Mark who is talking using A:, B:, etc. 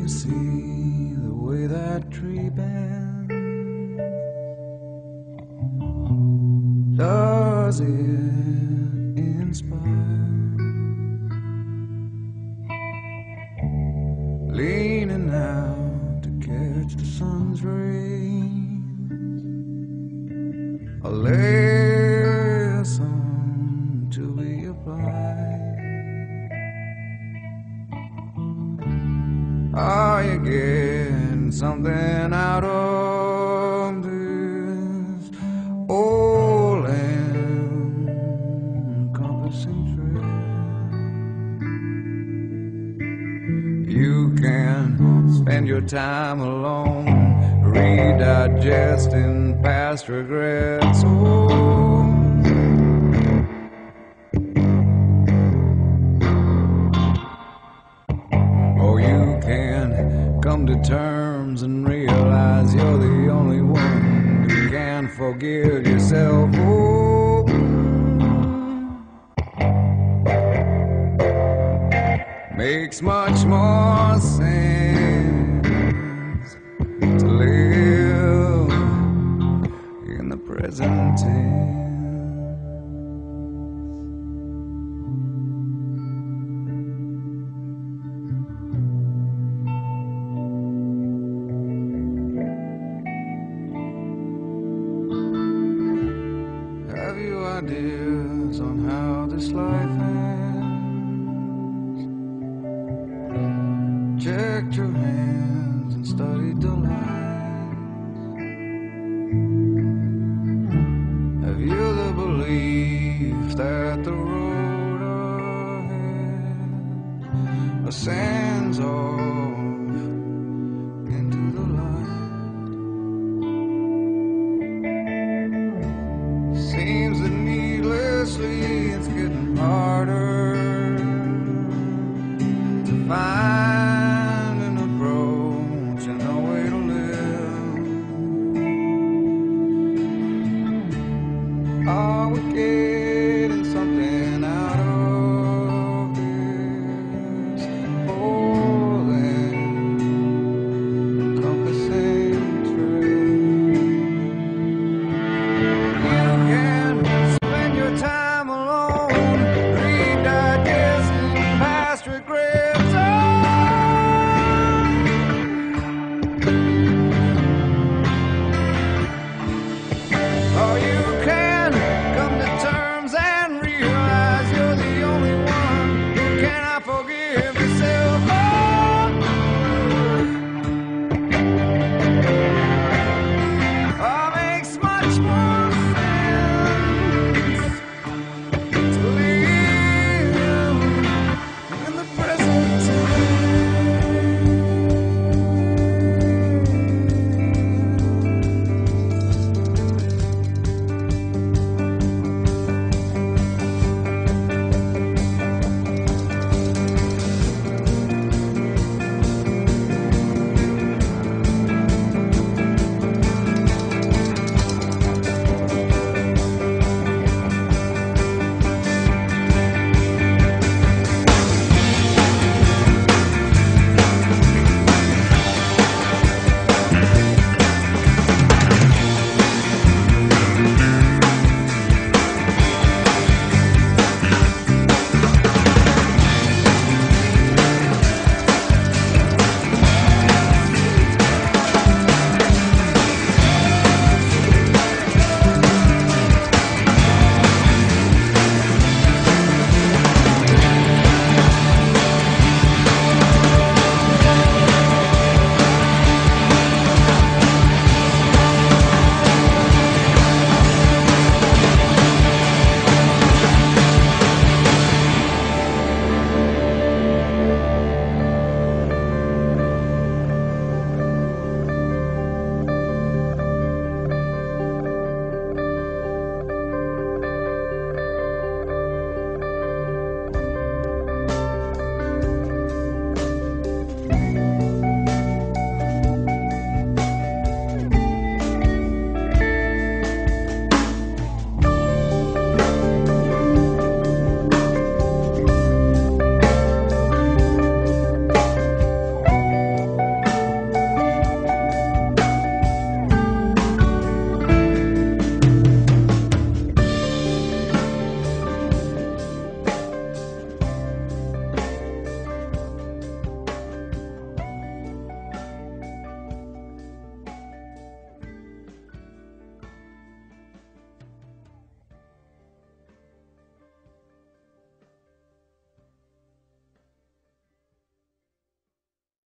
A: you see the way that tree bends? Does it inspire? Leaning out to catch the sun's rays, a lesson to be applied. Are you getting something out of this old encompassing thread? You can spend your time alone, redigesting past regrets. Or you can come to terms and realize you're the only one who can forgive yourself. Makes much more sense to live in the present tense. Have you ideas on how this life ends? Checked your hands and studied the lines. Have you the belief that the road ahead ascends off into the light? Seems that needlessly it's getting harder to find